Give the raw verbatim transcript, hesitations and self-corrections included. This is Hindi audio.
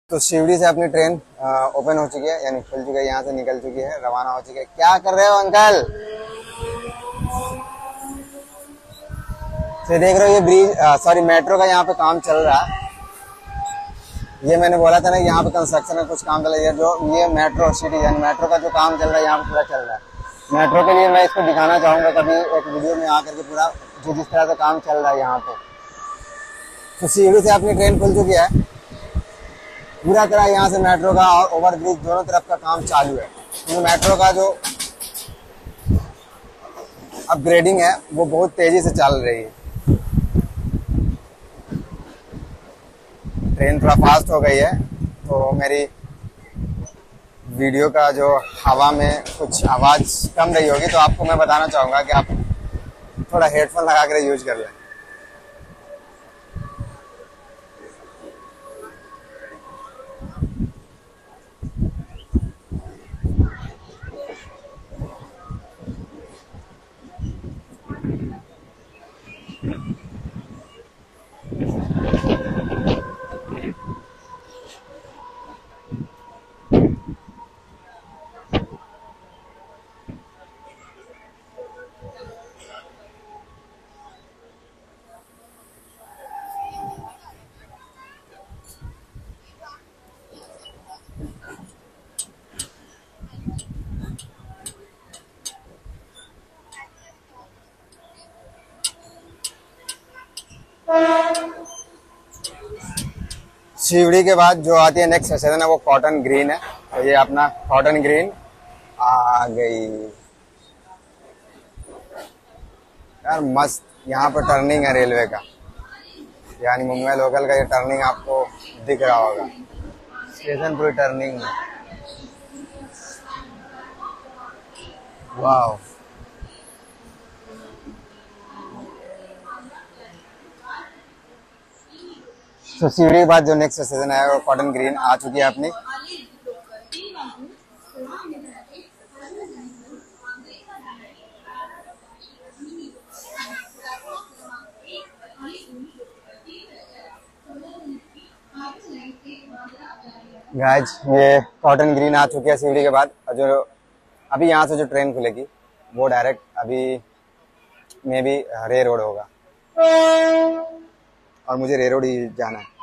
तो शिवड़ी से अपनी ट्रेन ओपन हो चुकी है, यानी खुल चुकी है, यहाँ से निकल चुकी है, रवाना हो चुकी है। क्या कर रहे हो अंकल? तो देख रहे हो ये ब्रिज, सॉरी मेट्रो का यहाँ पे काम चल रहा है। ये मैंने बोला था ना, यहाँ पे कंस्ट्रक्शन में कुछ काम चल रहा है। जो ये मेट्रो सिटी यानी मेट्रो का जो काम चल रहा है यहाँ पे पूरा चल रहा है। मेट्रो के लिए मैं इसको दिखाना चाहूंगा कभी एक वीडियो में आकर के पूरा जो जिस तरह से काम चल रहा है यहाँ पे। तो शिवड़ी से अपनी ट्रेन खुल चुकी है, पूरा तरह यहाँ से मेट्रो का और ओवरब्रिज दोनों तरफ का काम चालू है। तो मेट्रो का जो अपग्रेडिंग है वो बहुत तेजी से चल रही है। ट्रेन थोड़ा फास्ट हो गई है, तो मेरी वीडियो का जो हवा में कुछ आवाज कम रही होगी, तो आपको मैं बताना चाहूंगा कि आप थोड़ा हेडफोन लगा कर यूज कर लें। शिवड़ी के बाद जो आती है नेक्स्ट स्टेशन है वो कॉटन ग्रीन है। तो ये अपना कॉटन ग्रीन आ गई यार, मस्त। यहाँ पर टर्निंग है रेलवे का, यानी मुंबई लोकल का ये टर्निंग आपको दिख रहा होगा। स्टेशन पूरी टर्निंग में, वाह। तो शिवड़ी के बाद जो नेक्स्ट स्टेशन है वो कॉटन ग्रीन आ चुकी है अपनी। गाइज ये कॉटन ग्रीन आ चुकी है शिवड़ी के बाद। जो अभी यहाँ से जो ट्रेन खुलेगी वो डायरेक्ट अभी मे बी रे रोड होगा, और मुझे रे रोड ही जाना है।